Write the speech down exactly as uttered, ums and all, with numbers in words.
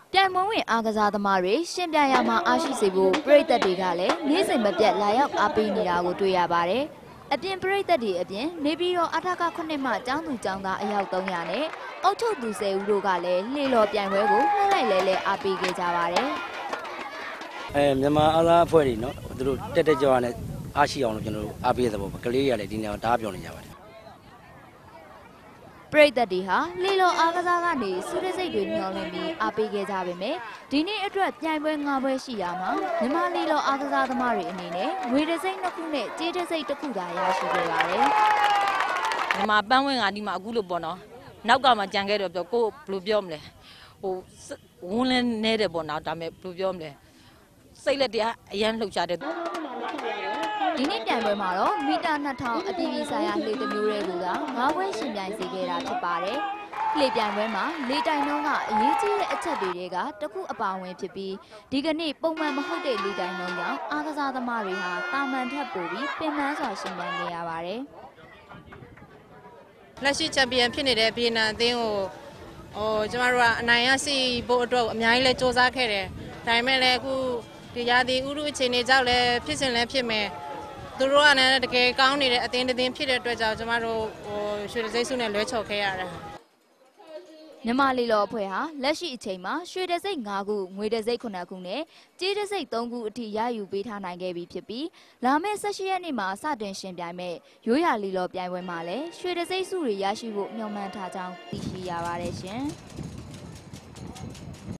ပြိုင်ပွဲဝင်အားကစားသမားတွေရှင်ပြိုင်ရမှာအားရှိစေဖို့ပရိသတ်တွေကလည်းနေ့စဉ်မပြတ်လာရောက်အားပေးနေတာကိုတွေ့ရပါတယ်။အပြင်ပရိသတ်တွေအပြင်နေပြည်တော်အထကခုနှစ်မှကျောင်းသူကျောင်းသားအယောက်သုံးရာနဲ့အုပ်ချုပ်သူဆယ်ဦးတို့ကလည်းလှေလော်ပြိုင်ပွဲကိုလှည့်လိုက်လဲလဲအားပေးခဲ့ကြပါတယ်။အဲမြန်မာအားကစားအဖွဲ့တွေနော်သူတို့တက်တက်ကြွနဲ့အားရှိအောင်လို့ကျွန်တော်တို့အားပေးတဲ့ဘောကလေးတွေကလည်းဒီနေ့တားပြောနေကြပါတယ်ပရိသတ်တွေဟာလေလော်အားကစားကနေစူးရစိတ်တွေမျောလင်းပြီးအားပေးခဲ့ကြပေမဲ့ဒီနေ့အတွက်ပြိုင်ပွဲ၅ပွဲရှိရမှာမြန်မာလေလော်အားကစားသမားတွေအနေနဲ့ငွေတစိမ့်နှစ်ခုနဲ့ကြေးတစိမ့်တစ်ခုသာရရှိခဲ့ပါတယ်။မြန်မာပန်းဝင်ကဒီမှာအခုလို့ပေါ့နော်။နောက်ကမှကြံခဲ့တော့ပြောကိုဘယ်လိုပြောမလဲ။ဟိုဝန်းလင်းနေတဲ့ပေါ့နော်ဒါပေမဲ့ဘယ်လိုပြောမလဲ။စိတ်လက်တရားအရန်လှုပ်ရှားတဲ့ဒီနေ့ပြိုင်ပွဲမှာတော့မီတာနှစ်ထောင်အပြည်ပြည်ဆိုင်ရာလှေတစ်မျိုးတွေကိုသာ၅ပွဲရှင်ပြိုင်စေခဲ့တာဖြစ်ပါတယ်။လှေပြိုင်ပွဲမှာလေတိုင်နှုန်းကအရေးကြီးတဲ့အချက်တွေကတခုအပါဝင်ဖြစ်ပြီးဒီကနေ့ပုံမှန်မဟုတ်တဲ့လေတိုင်နှုန်းကြောင့်အားကစားသမားတွေဟာတာမန်ထက်ပိုပြီးပင်ပန်းစွာရှင်ပြိုင်ခဲ့ရပါတယ်။လက်ရှိချန်ပီယံဖြစ်နေတဲ့ဗီယက်နမ်အသင်းကိုဟိုကျမတို့ကအနိုင်ရရှိဖို့အတွက်အများကြီးလဲစ조사ခဲ့တယ်။ဒါပေမဲ့လည်းအခုဒီရာသီဥတုအခြေအနေကြောင့်လည်းဖြစ်စဉ်လည်းဖြစ်မယ်သူတို့ကလည်းတကယ်ကောင်းနေတဲ့အသင်းတစ်သင်းဖြစ်တဲ့အတွက်ကြောင့်ကျမတို့ဟိုရွှေတစိမ့်စုနဲ့လွဲချော်ခဲ့ရတယ်မြန်မာလေလော်အဖွဲ့ဟာလက်ရှိအချိန်မှာရွှေတစိမ့်၅ခုငွေတစိမ့်ခုနှစ်ခုနဲ့ကြေးတစိမ့်၃ခုအထိရယူပေးထားနိုင်ခဲ့ပြီဖြစ်ပြီးလာမယ့်၁၈ရက်နေ့မှာစတင်ရှင်ပြိုင်မဲ့ရိုးရာလေလော်ပြိုင်ပွဲမှာလည်းရွှေတစိမ့်စုတွေရရှိဖို့မျှော်မှန်းထားကြောင်းသိရှိရပါတယ်ရှင်။